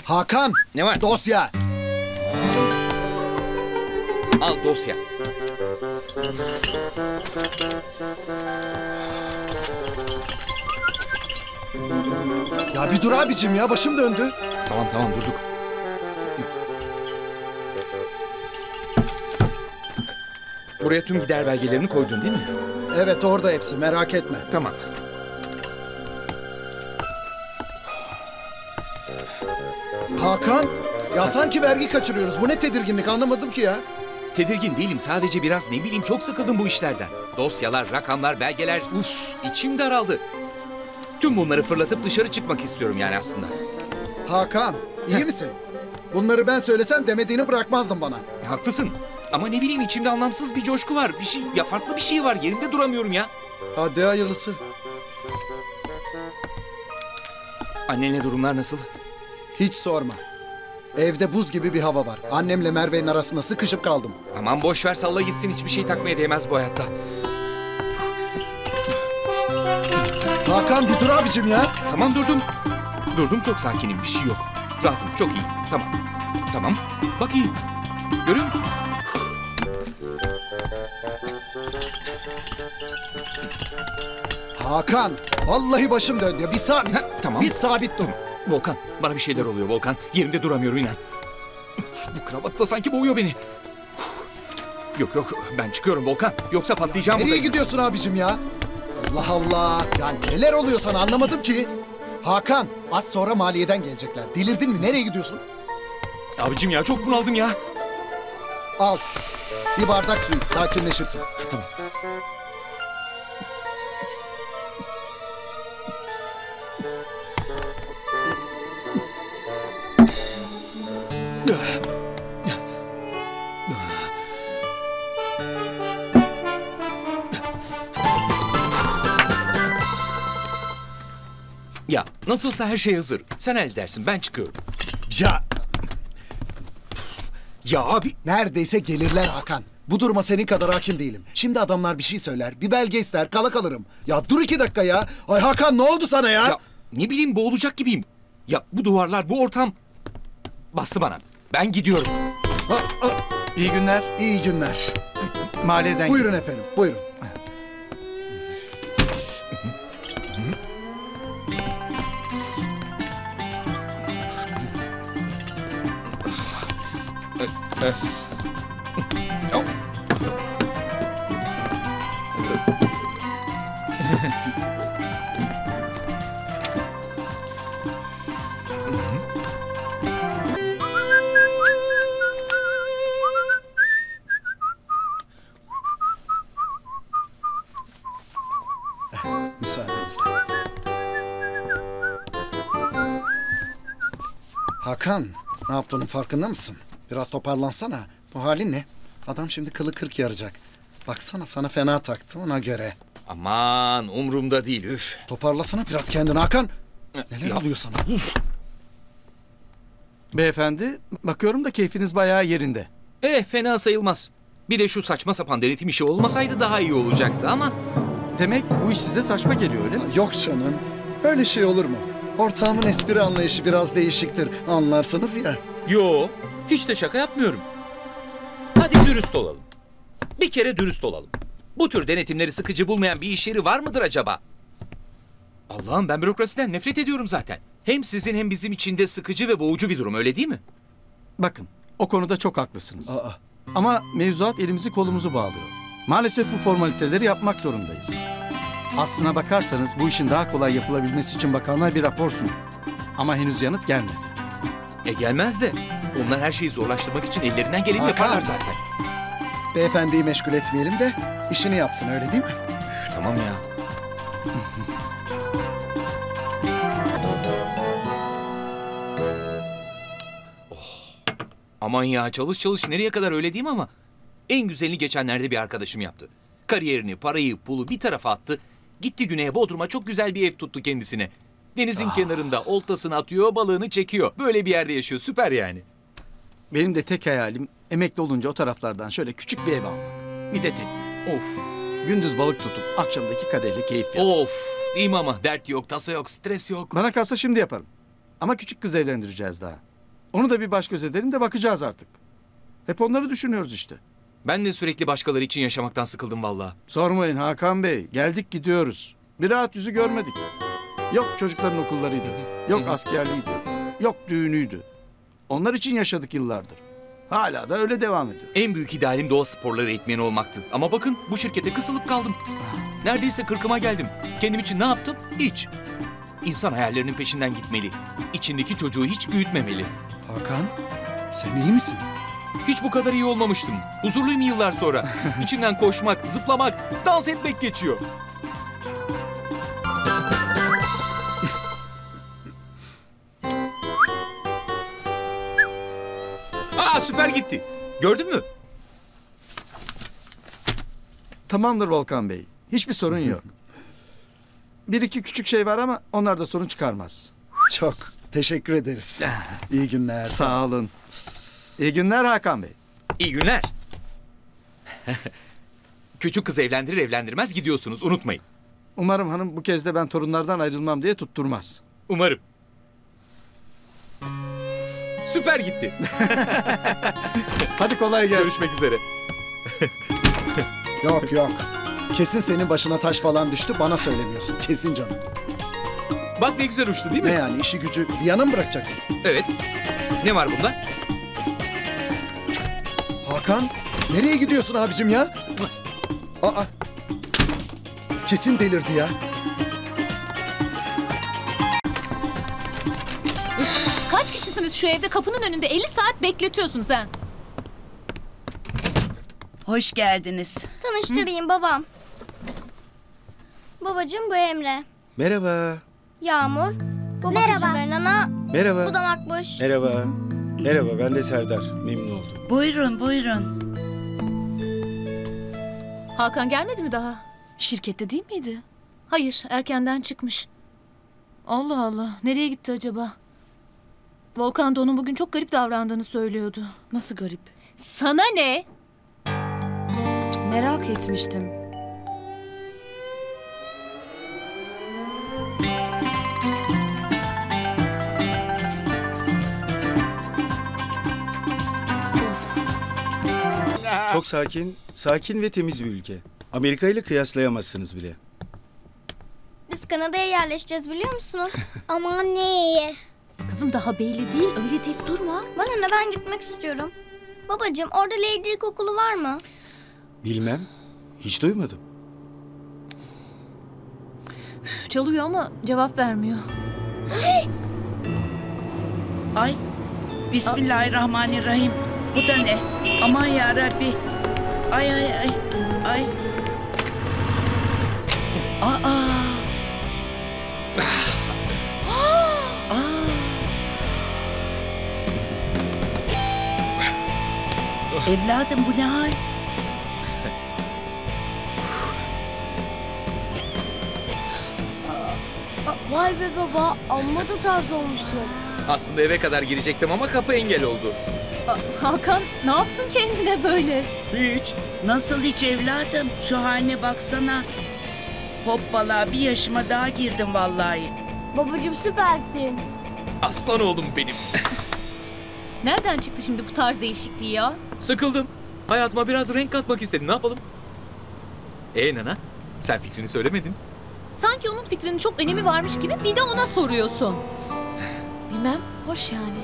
Hakan! Ne var? Dosya! Al dosya. Ya bir dur abicim ya, başım döndü. Tamam durduk. Buraya tüm gider belgelerini koydun değil mi? Evet, orada hepsi, merak etme. Tamam. Hakan! Ya sanki vergi kaçırıyoruz. Bu ne tedirginlik, anlamadım ki ya. Tedirgin değilim. Sadece biraz ne bileyim çok sıkıldım bu işlerden. Dosyalar, rakamlar, belgeler. İçim daraldı. Tüm bunları fırlatıp dışarı çıkmak istiyorum yani aslında. Hakan, iyi misin? Bunları ben söylesem demediğini bırakmazdın bana. Haklısın. Ama ne bileyim içimde anlamsız bir coşku var. Bir şey, ya farklı bir şey var. Yerimde duramıyorum ya. Hadi hayırlısı. Annenle durumlar nasıl? Hiç sorma. Evde buz gibi bir hava var. Annemle Merve'nin arasında sıkışıp kaldım. Aman boş ver salla gitsin. Hiçbir şey takmaya değmez bu hayatta. Hakan bir dur abicim ya. Tamam durdum. Durdum çok sakinim. Bir şey yok. Rahatım. Çok iyi. Tamam. Tamam. Bak iyi. Görüyor musun? Hakan, vallahi başım döndü ya. Bir sabit. Tamam. Bir sabit dur. Volkan, bana bir şeyler oluyor Volkan. Yerimde duramıyorum inan. Bu kravat da sanki boğuyor beni. Yok, ben çıkıyorum Volkan. Yoksa patlayacağım Nereye burada. gidiyorsun abicim ya? Allah Allah. Ya neler oluyor sana, anlamadım ki. Hakan, az sonra maliyeden gelecekler. Delirdin mi? Nereye gidiyorsun? Abicim ya çok bunaldım ya. Al. Bir bardak su iç, sakinleşirsin. Tamam. Ya nasılsa her şey hazır. Sen halledersin ben çıkıyorum. Ya Ya abi. neredeyse gelirler Hakan. Bu duruma senin kadar hakim değilim. Şimdi adamlar bir şey söyler, bir belge ister, kala kalırım. Ya dur 2 dakika ya. Ay Hakan, ne oldu sana ya? Ya ne bileyim boğulacak gibiyim. Ya bu duvarlar bu ortam. Bastı bana. Ben gidiyorum. İyi günler. İyi günler. Maliyeden Buyurun efendim, buyurun. Müsaadenizle. Hakan, ne yaptığının farkında mısın? Biraz toparlansana. Bu halin ne? Adam şimdi kılı kırk yaracak. Baksana, sana fena taktı, ona göre. Aman umurumda değil üf. Toparlasana biraz kendini Hakan. Neler oluyor sana? Beyefendi, bakıyorum da keyfiniz bayağı yerinde. Fena sayılmaz. Bir de şu saçma sapan denetim işi olmasaydı daha iyi olacaktı ama... Demek bu iş size saçma geliyor öyle mi? Yok canım, öyle şey olur mu? Ortağımın espri anlayışı biraz değişiktir, anlarsınız ya. Yo, hiç de şaka yapmıyorum. Hadi dürüst olalım. Bir kere dürüst olalım. Bu tür denetimleri sıkıcı bulmayan bir iş yeri var mıdır acaba? Allah'ım ben bürokrasiden nefret ediyorum zaten. Hem sizin hem bizim için de sıkıcı ve boğucu bir durum öyle değil mi? Bakın, o konuda çok haklısınız. Aa, Ama mevzuat elimizi kolumuzu bağlıyor. Maalesef bu formaliteleri yapmak zorundayız. Aslına bakarsanız bu işin daha kolay yapılabilmesi için bakanlar bir rapor sundu. Ama henüz yanıt gelmedi. Gelmez de. Onlar her şeyi zorlaştırmak için ellerinden geleni Hakan. yaparlar zaten. beyefendiyi meşgul etmeyelim de işini yapsın, öyle değil mi? Tamam ya. Aman ya çalış nereye kadar öyle değil mi ama? En güzelini geçenlerde bir arkadaşım yaptı. Kariyerini, parayı, pulu bir tarafa attı. Gitti güneye Bodrum'a çok güzel bir ev tuttu kendisine. Denizin kenarında oltasını atıyor, balığını çekiyor. Böyle bir yerde yaşıyor, süper yani. Benim de tek hayalim emekli olunca o taraflardan şöyle küçük bir ev almak. Bir de tek. Of, Gündüz balık tutup akşamdaki kadehle keyif yapmak. of. Değil mi ama? Dert yok, tasa yok, stres yok. Bana kalsa şimdi yaparım. Ama küçük kız evlendireceğiz daha. Onu da bir baş göz edelim de bakacağız artık. Hep onları düşünüyoruz işte. Ben de sürekli başkaları için yaşamaktan sıkıldım vallahi. Sormayın Hakan Bey. Geldik gidiyoruz. Bir rahat yüzü görmedik. Yok çocukların okullarıydı. Yok askerliğiydi. Yok düğünüydü. Onlar için yaşadık yıllardır. Hala da öyle devam ediyor. En büyük idealim doğa sporları eğitmeni olmaktı. Ama bakın bu şirkete kısılıp kaldım. Neredeyse 40'ıma geldim. Kendim için ne yaptım? Hiç. İnsan hayallerinin peşinden gitmeli. İçindeki çocuğu hiç büyütmemeli. Hakan, sen iyi misin? Hiç bu kadar iyi olmamıştım. Huzurluyum yıllar sonra. İçinden koşmak, zıplamak, dans etmek geçiyor. Aa, süper gitti. Gördün mü? Tamamdır Volkan Bey. Hiçbir sorun yok. Bir iki küçük şey var ama onlar da sorun çıkarmaz. Çok teşekkür ederiz. İyi günler. Sağ olun. İyi günler Hakan Bey. İyi günler. Küçük kız evlendirir evlendirmez gidiyorsunuz, unutmayın. Umarım hanım bu kez de ben torunlardan ayrılmam diye tutturmaz. Umarım. Süper gitti. Hadi kolay gelsin. Görüşmek üzere. Yok yok. Kesin senin başına taş falan düştü, bana söylemiyorsun. Kesin canım. Bak ne güzel uçtu değil mi? Ne yani, işi gücü bir yana mı bırakacaksın? Evet. Ne var bunda? Hakan, nereye gidiyorsun abicim ya? Aa, kesin delirdi ya. Kaç kişisiniz şu evde? Kapının önünde 50 saat bekletiyorsunuz ha. Hoş geldiniz. Tanıştırayım babam. Babacığım bu Emre. Merhaba. Yağmur. Bu bakıcıların ana. Merhaba. Bu da Makbuş. Merhaba. Merhaba, ben de Serdar. Memnun oldum. Buyurun buyurun. Hakan gelmedi mi daha? Şirkette değil miydi? Hayır, erkenden çıkmış. Allah Allah, nereye gitti acaba? Volkan da onun bugün çok garip davrandığını söylüyordu. Nasıl garip? Sana ne? Merak etmiştim. Çok sakin ve temiz bir ülke. Amerika ile kıyaslayamazsınız bile. Biz Kanada'ya yerleşeceğiz biliyor musunuz? Aman ne? Kızım daha belli değil, öyle deyip durma. Bana ne, ben gitmek istiyorum. Babacığım orada Lady okulu var mı? Bilmem. Hiç duymadım. Üf, çalıyor ama cevap vermiyor. Ay. Bismillahirrahmanirrahim. Bu da ne? Aman ya Rabbi. Ay ay ay. Ay. Aa. Aa. Evladım bu ne hal? Vay be baba, amma da tarz olmuşsun. Aslında eve kadar girecektim ama kapı engel oldu. Hakan, ne yaptın kendine böyle? Hiç. Nasıl hiç evladım? Şu haline baksana. Hoppala, bir yaşıma daha girdim vallahi. Babacığım süpersin. Aslan oğlum benim. Nereden çıktı şimdi bu tarz değişikliği ya? Sıkıldım. Hayatıma biraz renk katmak istedim. Ne yapalım? Nana, sen fikrini söylemedin. Sanki onun fikrinin çok önemi varmış gibi bir de ona soruyorsun. Bilmem, hoş yani.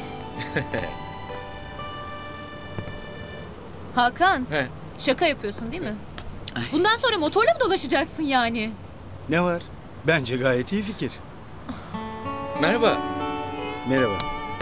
Hakan, He. şaka yapıyorsun değil mi? Bundan sonra motorla mı dolaşacaksın yani? Ne var? Bence gayet iyi fikir. Merhaba. Merhaba.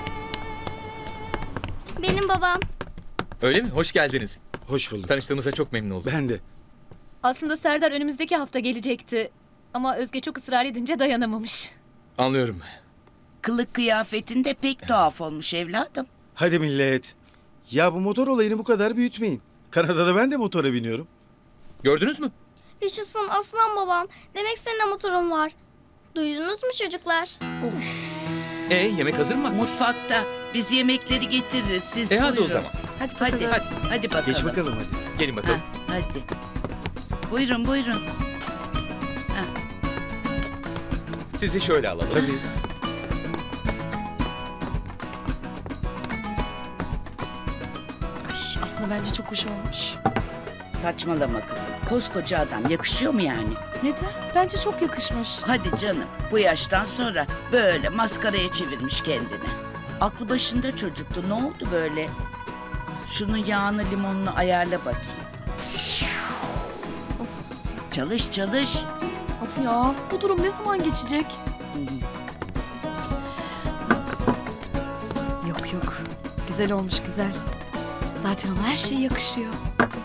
Benim babam. Öyle mi? Hoş geldiniz. Hoş bulduk. Tanıştığımıza çok memnun oldum. Ben de. Aslında Serdar önümüzdeki hafta gelecekti. Ama Özge çok ısrar edince dayanamamış. Anlıyorum. Kılık kıyafetin de pek tuhaf olmuş evladım. Hadi millet. Ya bu motor olayını bu kadar büyütmeyin. Kanada'da ben de motora biniyorum. Gördünüz mü? Yaşasın aslan babam. Demek senin de motorun var. Duydunuz mu çocuklar? Yemek hazır mı? Mutfakta. Biz yemekleri getiririz. Siz Hadi o buyurun. zaman. Hadi Hadi. bakalım. Hadi bakalım. Geç bakalım hadi. Gelin bakalım. Ha, hadi. Buyurun buyurun. Sizi şöyle alalım. Tabii. bence çok hoş olmuş. Saçmalama kızım. Koskoca adam yakışıyor mu yani? Neden? Bence çok yakışmış. Hadi canım, bu yaştan sonra böyle maskaraya çevirmiş kendini. Aklı başında çocuktu. Ne oldu böyle? Şunun yağını limonunu ayarla bakayım. Çalış çalış. Of ya, bu durum ne zaman geçecek? Yok yok. Güzel olmuş güzel. Zaten ona her şey yakışıyor.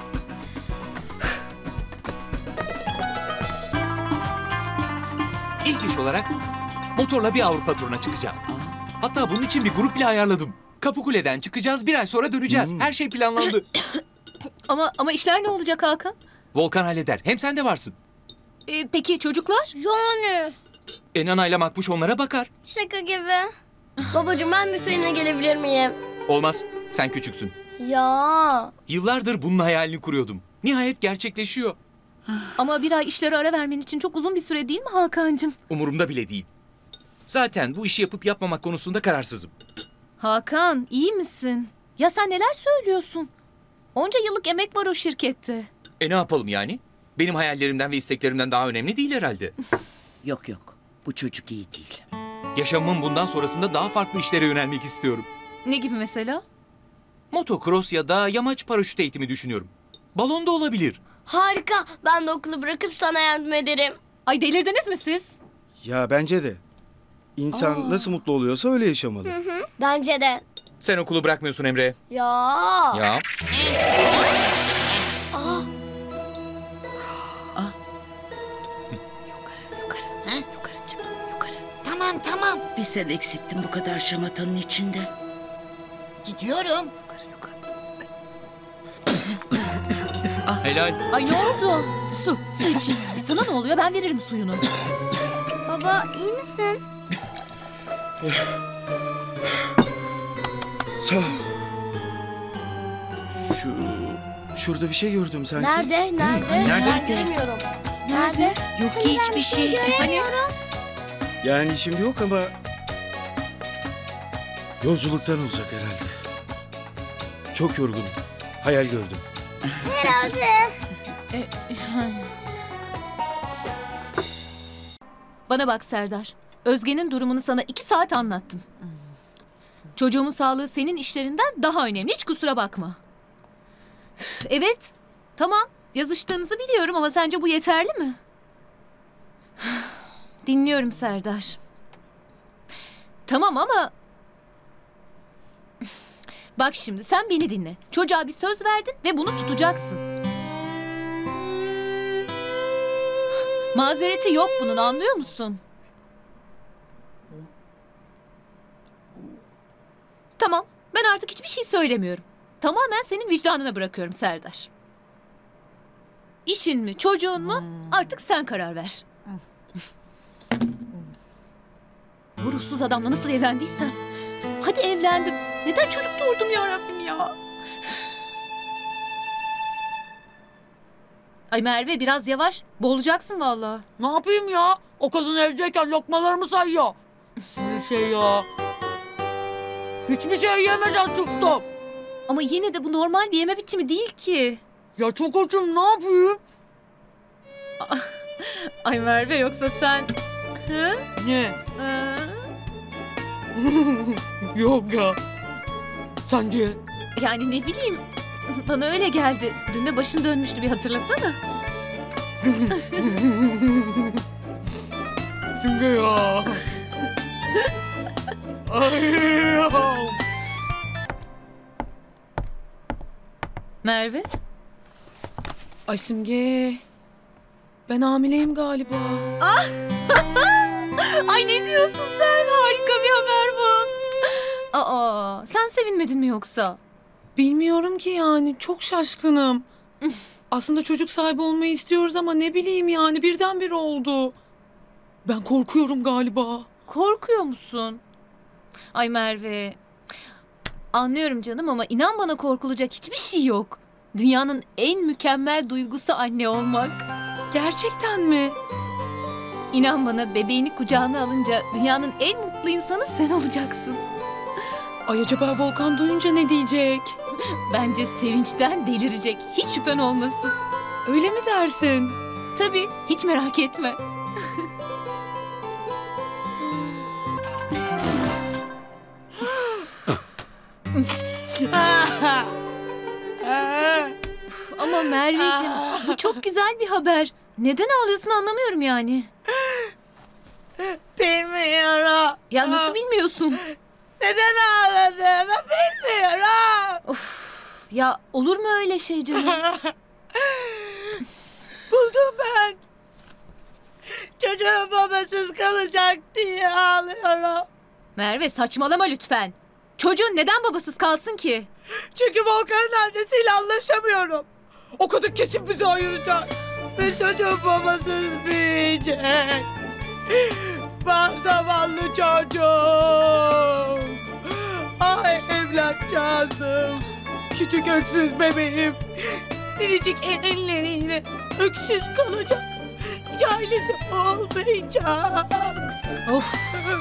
İlk iş olarak motorla bir Avrupa turuna çıkacağım. Hatta bunun için bir grup bile ayarladım. Kapıkule'den çıkacağız, bir ay sonra döneceğiz. Her şey planlandı. Ama işler ne olacak Hakan? Volkan halleder. Hem sen de varsın. Peki çocuklar? Yani. Nana ile Makbuş onlara bakar. Şaka gibi. Babacığım ben de seninle gelebilir miyim? Olmaz, sen küçüksün. Ya. Yıllardır bunun hayalini kuruyordum. Nihayet gerçekleşiyor. Ama bir ay işlere ara vermen için çok uzun bir süre değil mi Hakan'cığım? Umurumda bile değil. Zaten bu işi yapıp yapmamak konusunda kararsızım. Hakan iyi misin? Ya sen neler söylüyorsun? Onca yıllık emek var o şirkette. Ne yapalım yani? Benim hayallerimden ve isteklerimden daha önemli değil herhalde. Yok yok, bu çocuk iyi değil. Yaşamımın bundan sonrasında daha farklı işlere yönelmek istiyorum. Ne gibi mesela? Motocross ya da yamaç paraşüt eğitimi düşünüyorum. Balon da olabilir. Harika. Ben de okulu bırakıp sana yardım ederim. Ay delirdiniz mi siz? Ya bence de. İnsan nasıl mutlu oluyorsa öyle yaşamalı. Bence de. Sen okulu bırakmıyorsun Emre. Ya. Ya. Yukarı çık, yukarı. Tamam tamam. Bir sen eksiktin bu kadar şamatanın içinde. Gidiyorum. Helal. Ay ne oldu? Su için. Sana ne oluyor? Ben veririm suyunu. Baba iyi misin? Sağ ol. Şurada bir şey gördüm sanki. Nerede? Ben göremiyorum. Nerede? Yok ki hiçbir şey. Hani? Yani şimdi yok ama yolculuktan olacak herhalde. Çok yorgunum. Hayal gördüm. Herhalde. Bana bak Serdar. Özge'nin durumunu sana 2 saat anlattım. Çocuğumun sağlığı senin işlerinden daha önemli. Hiç kusura bakma. Üf, evet. Tamam. Yazıştığınızı biliyorum ama sence bu yeterli mi? Dinliyorum Serdar. Tamam ama... Bak şimdi sen beni dinle. Çocuğa bir söz verdin ve bunu tutacaksın. Mazereti yok bunun, anlıyor musun? Tamam, ben artık hiçbir şey söylemiyorum. Tamamen senin vicdanına bırakıyorum Serdar. İşin mi, çocuğun mu? Artık sen karar ver. Bu ruhsuz adamla nasıl evlendiysen. Hadi evlendim. Neden çocuk doğurdum ya Rabbim ya? Ay Merve biraz yavaş. Boğulacaksın vallahi. Ne yapayım ya? O kadın evdeyken lokmalarımı sayıyor. Bir şey ya. Hiçbir şey yemeden çıktım. Ama yine de bu normal bir yeme biçimi değil ki. Ya çok açım, ne yapayım? Ay Merve yoksa sen... Hı? Ne? Hı? Yok ya. Sence? Yani ne bileyim. Bana öyle geldi. Dün de başın dönmüştü, bir hatırlasana. Şimdi ya. Ay ya. Merve? Ay Simge. Ben hamileyim galiba. Ay ne diyorsun sen? Harika bir haber bu. Aa, sen sevinmedin mi yoksa? Bilmiyorum ki yani. Çok şaşkınım. Aslında çocuk sahibi olmayı istiyoruz ama ne bileyim yani birdenbire oldu. Ben korkuyorum galiba. Korkuyor musun? Ay Merve. Anlıyorum canım ama inan bana korkulacak hiçbir şey yok. Dünyanın en mükemmel duygusu anne olmak. Gerçekten mi? İnan bana bebeğini kucağına alınca dünyanın en mutlu insanı sen olacaksın. Ay acaba Volkan duyunca ne diyecek? Bence sevinçten delirecek. Hiç şüphen olmasın. Öyle mi dersin? Tabii, hiç merak etme. Ama Merveciğim, bu çok güzel bir haber. Neden ağlıyorsun anlamıyorum yani. Bilmiyorum. Ya nasıl bilmiyorsun? Neden ağladığımı bilmiyorum. Ya olur mu öyle şey canım? Buldum ben. Çocuğum babasız kalacak diye ağlıyorum. Merve saçmalama lütfen. Çocuğun neden babasız kalsın ki? Çünkü Volkan'ın annesiyle anlaşamıyorum. O kadın kesin bizi ayıracak. Ve çocuğum babasız büyüyecek. Vah zavallı çocuğum. Ay evlatcağızım. Küçük öksüz bebeğim. Biricik elleriyle öksüz kalacak. Hiç ailesi olmayacak. Of.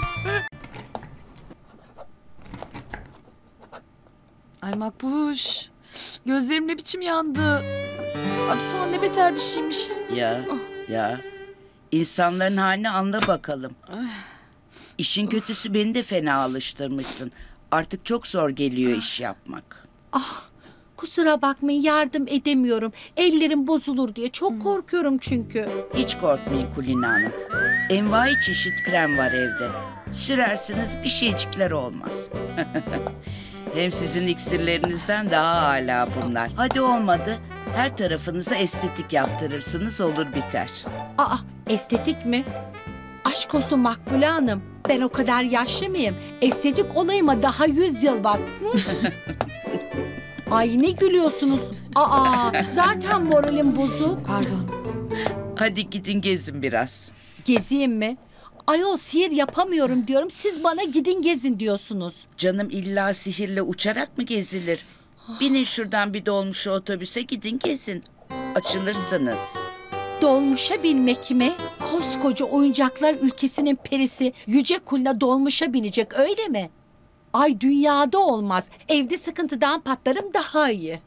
Ay Makbuş. Gözlerim ne biçim yandı. Abi sonra ne beter bir şeymiş. Ya. İnsanların halini anla bakalım. İşin kötüsü beni de fena alıştırmışsın. Artık çok zor geliyor iş yapmak. Kusura bakmayın yardım edemiyorum. Ellerim bozulur diye çok korkuyorum çünkü. Hiç korkmayın Kulina Hanım. Envai çeşit krem var evde. Sürersiniz bir şeycikler olmaz. Hem sizin iksirlerinizden daha âlâ bunlar. Hadi olmadı, her tarafınıza estetik yaptırırsınız olur biter. Estetik mi? Aşk olsun Makbule Hanım. Ben o kadar yaşlı mıyım? Estetik olayıma daha 100 yıl var. Ay ne gülüyorsunuz? Zaten moralim bozuk. Pardon. Hadi gidin gezin biraz. Gezeyim mi? Ayol sihir yapamıyorum diyorum. Siz bana gidin gezin diyorsunuz. Canım illa sihirle uçarak mı gezilir? Binin şuradan bir dolmuş otobüse gidin gezin. Açılırsınız. Dolmuşa binmek mi? Koskoca oyuncaklar ülkesinin perisi Yüce Kulina dolmuşa binecek öyle mi? Ay dünyada olmaz. Evde sıkıntıdan patlarım daha iyi.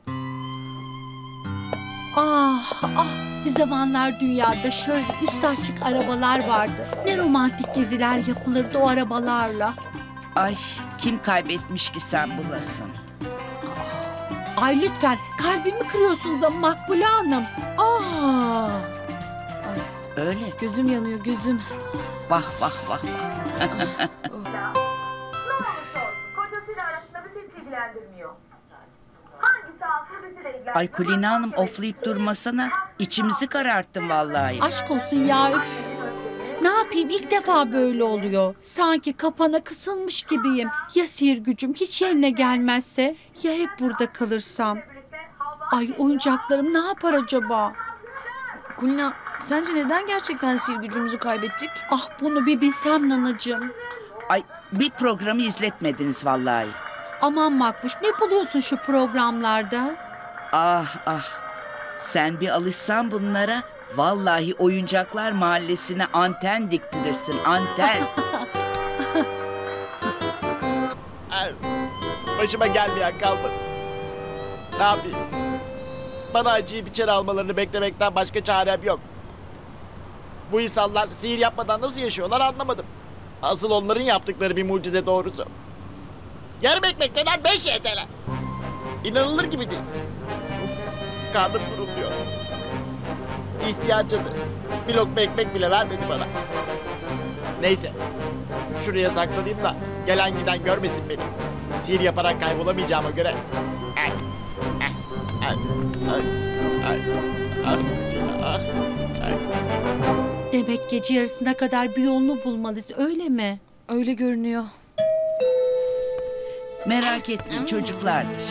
Bir zamanlar dünyada şöyle üstü açık arabalar vardı. Ne romantik geziler yapılırdı o arabalarla. Ay kim kaybetmiş ki sen bulasın? Ay lütfen kalbimi kırıyorsunuz ama Makbule Hanım. Öyle. Gözüm yanıyor gözüm. Vah vah vah. Kocasıyla arasında bizi hiç ilgilendirmiyor. Hangisi haklı bizi de ilgilendirmiyor. Ay Kulina Hanım oflayıp durmasana. İçimizi kararttın vallahi. Aşk olsun ya. Üf. Ne yapayım ilk defa böyle oluyor. Sanki kapana kısılmış gibiyim. Ya sihir gücüm hiç yerine gelmezse? Ya hep burada kalırsam? Ay oyuncaklarım ne yapar acaba? Kulina sence neden gerçekten sihir gücümüzü kaybettik? Bunu bir bilsem nanacığım. Ay bir programı izletmediniz vallahi. Aman Makbuş ne buluyorsun şu programlarda? Ah. Sen bir alışsan bunlara vallahi oyuncaklar mahallesine anten diktirirsin anten. Başıma gelmeyen kalmadı. Ne yapayım? Bana acıyı içeri almalarını beklemekten başka çarem yok. Bu insanlar sihir yapmadan nasıl yaşıyorlar anlamadım. Asıl onların yaptıkları bir mucize doğrusu. Yarım ekmek denen 5 YTL. İnanılır gibi değil. Karnım gurulduyor. İhtiyarcadı. Bir lokma ekmek bile vermedi bana. Neyse. Şuraya saklanayım da gelen giden görmesin beni. Sihir yaparak kaybolamayacağıma göre. Demek gece yarısına kadar bir yolunu bulmalıyız öyle mi? Öyle görünüyor. Merak etmeyin çocuklardır.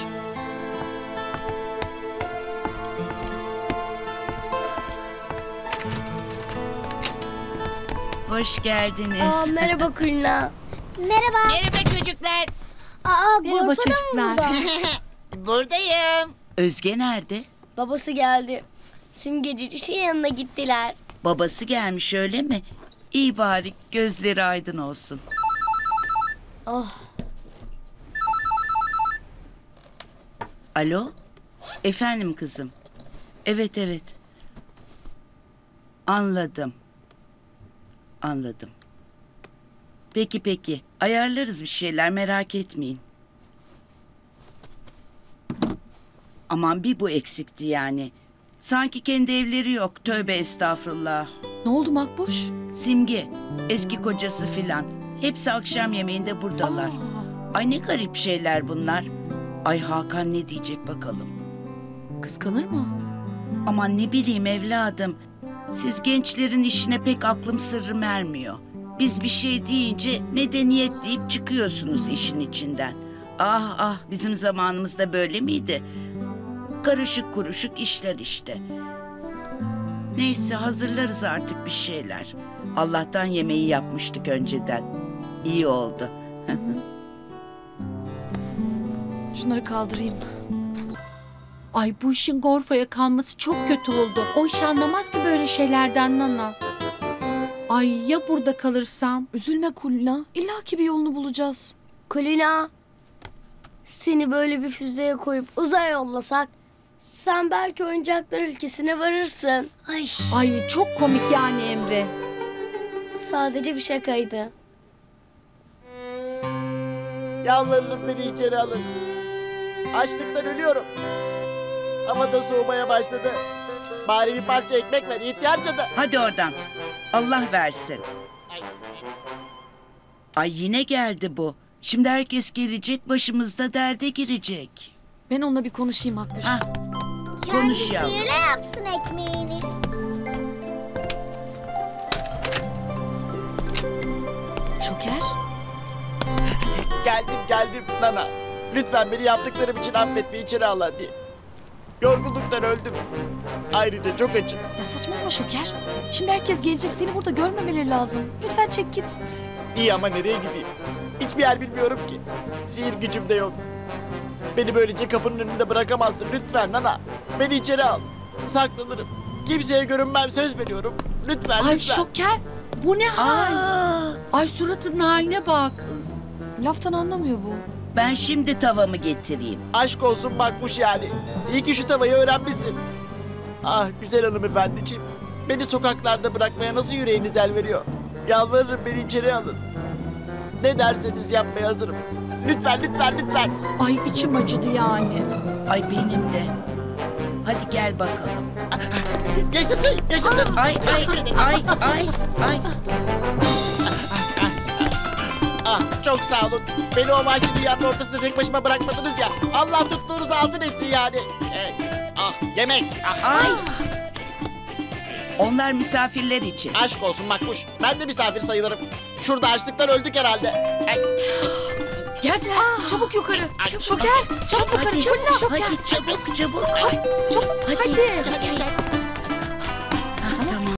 Hoş geldiniz. Merhaba Kulina. Merhaba. Merhaba çocuklar. Merhaba Gorfa da mı çocuklar. burada? Buradayım. Özge nerede? Babası geldi. Simgeci yanına gittiler. Babası gelmiş öyle mi? İyi bari gözleri aydın olsun. Alo? Efendim kızım. Evet evet. Anladım. Anladım. Peki peki. Ayarlarız bir şeyler, merak etmeyin. Aman bir bu eksikti yani. Sanki kendi evleri yok. Tövbe estağfurullah. Ne oldu Makbuş? Simge, eski kocası filan. Hepsi akşam yemeğinde buradalar. Ay ne garip şeyler bunlar. Ay Hakan ne diyecek bakalım. Kıskanır mı? Aman ne bileyim evladım. Siz gençlerin işine pek aklım sırrım ermiyor. Biz bir şey deyince medeniyet deyip çıkıyorsunuz işin içinden. Ah ah, bizim zamanımızda böyle miydi? Karışık kuruşuk işler işte. Neyse hazırlarız artık bir şeyler. Allah'tan yemeği yapmıştık önceden. İyi oldu. Şunları kaldırayım. Ay bu işin Gorfo'ya kalması çok kötü oldu. O iş anlamaz ki böyle şeylerden Nana. Ay ya burada kalırsam? Üzülme Kulina. İlla ki bir yolunu bulacağız. Kulina, seni böyle bir füzeye koyup uzaya yollasak sen belki oyuncaklar ülkesine varırsın. Ay çok komik yani Emre. Sadece bir şakaydı. Yalvarırım beni içeri alın. Açlıktan ölüyorum. Hava da soğumaya başladı. Bari bir parça ekmek ver ihtiyarca da. Hadi oradan. Allah versin. Ay yine geldi bu. Şimdi herkes gelecek, başımızda derde girecek. Ben onunla bir konuşayım Makbuş. Hah, konuş yavrum. Kendisiyle yapsın ekmeğini. Şoker. Geldim Nana. Lütfen beni yaptıklarım için affet ve içeri al hadi. Yorgunluktan öldüm. Ayrıca çok açım. Ya saçmalama Şoker. Şimdi herkes gelecek. Seni burada görmemeleri lazım. Lütfen çek git. İyi ama nereye gideyim? Hiçbir yer bilmiyorum ki. Sihir gücüm de yok. Beni böylece kapının önünde bırakamazsın lütfen Nana. Beni içeri al. Saklanırım. Kimseye görünmem söz veriyorum. Lütfen Ay lütfen. Şoker bu ne hal? Ay suratının haline bak. Laftan anlamıyor bu. Ben şimdi tavamı getireyim. Aşk olsun bakmış yani. İyi ki şu tavayı öğrenmişsin. Ah güzel hanımefendiciğim. Beni sokaklarda bırakmaya nasıl yüreğiniz el veriyor? Yalvarırım beni içeri alın. Ne derseniz yapmaya hazırım. Lütfen lütfen lütfen. Ay içim acıdı yani. Ay benim de. Hadi gel bakalım. Yaşasın yaşasın. Ay ay ay ay ay. Ah çok sağ olun. Beni o vahşi dünyanın ortasında tek başıma bırakmadınız ya. Allah tuttuğunuzu altın etsin yani. Ah yemek. Ah. Ay. Onlar misafirler için. Aşk olsun Makbuş. Ben de misafir sayılırım. Şurada açlıktan öldük herhalde. Ay. Geldiler. Çabuk yukarı. Şoker. Çabuk yukarı. Hadi, Kulina. hadi çabuk çabuk. Çabuk. Hadi. Hadi. Hadi.